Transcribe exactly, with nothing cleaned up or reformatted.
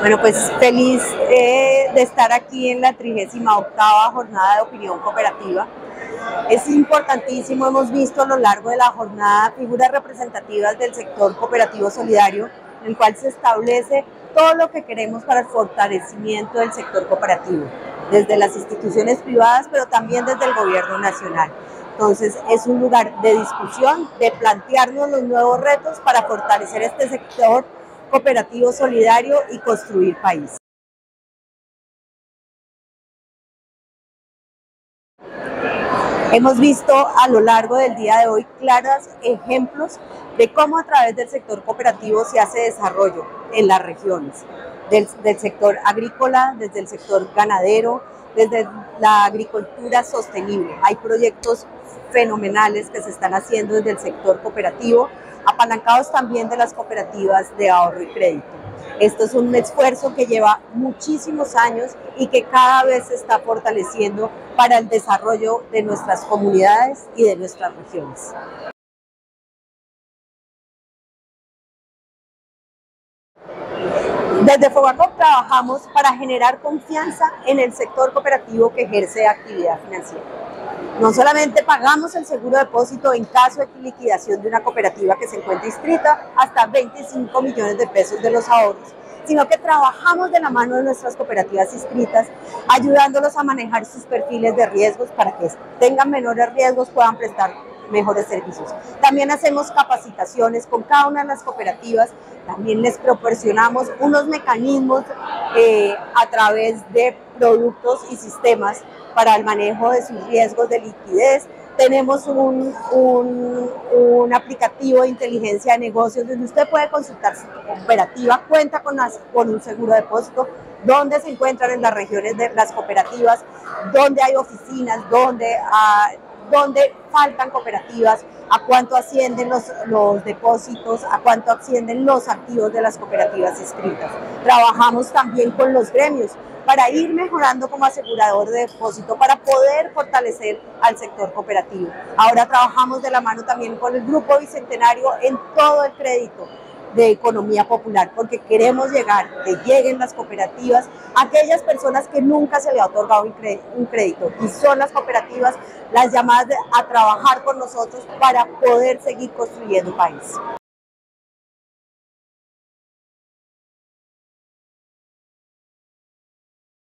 Bueno, pues feliz eh, de estar aquí en la trigésima octava jornada de opinión cooperativa. Es importantísimo, hemos visto a lo largo de la jornada figuras representativas del sector cooperativo solidario, en el cual se establece todo lo que queremos para el fortalecimiento del sector cooperativo, desde las instituciones privadas, pero también desde el gobierno nacional. Entonces es un lugar de discusión, de plantearnos los nuevos retos para fortalecer este sector cooperativo solidario y construir país. Hemos visto a lo largo del día de hoy claros ejemplos de cómo a través del sector cooperativo se hace desarrollo en las regiones, del, del sector agrícola, desde el sector ganadero, desde la agricultura sostenible. Hay proyectos fenomenales que se están haciendo desde el sector cooperativo, apalancados también de las cooperativas de ahorro y crédito. Esto es un esfuerzo que lleva muchísimos años y que cada vez se está fortaleciendo para el desarrollo de nuestras comunidades y de nuestras regiones. Desde Fogacop trabajamos para generar confianza en el sector cooperativo que ejerce actividad financiera. No solamente pagamos el seguro de depósito en caso de liquidación de una cooperativa que se encuentre inscrita, hasta veinticinco millones de pesos de los ahorros, sino que trabajamos de la mano de nuestras cooperativas inscritas, ayudándolos a manejar sus perfiles de riesgos para que tengan menores riesgos, puedan prestar mejores servicios. También hacemos capacitaciones con cada una de las cooperativas, también les proporcionamos unos mecanismos eh, a través de productos y sistemas para el manejo de sus riesgos de liquidez. Tenemos un, un, un aplicativo de inteligencia de negocios donde usted puede consultar si su cooperativa cuenta con, las, con un seguro de depósito, dónde se encuentran en las regiones de las cooperativas, dónde hay oficinas, dónde, uh, dónde faltan cooperativas, a cuánto ascienden los, los depósitos, a cuánto ascienden los activos de las cooperativas inscritas. Trabajamos también con los gremios para ir mejorando como asegurador de depósito, para poder fortalecer al sector cooperativo. Ahora trabajamos de la mano también con el Grupo Bicentenario en todo el crédito de economía popular, porque queremos llegar, que lleguen las cooperativas a aquellas personas que nunca se le ha otorgado un crédito, y son las cooperativas las llamadas a trabajar con nosotros para poder seguir construyendo país.